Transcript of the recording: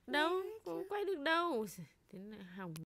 Đâu, không quay được đâu. Thế là hỏng.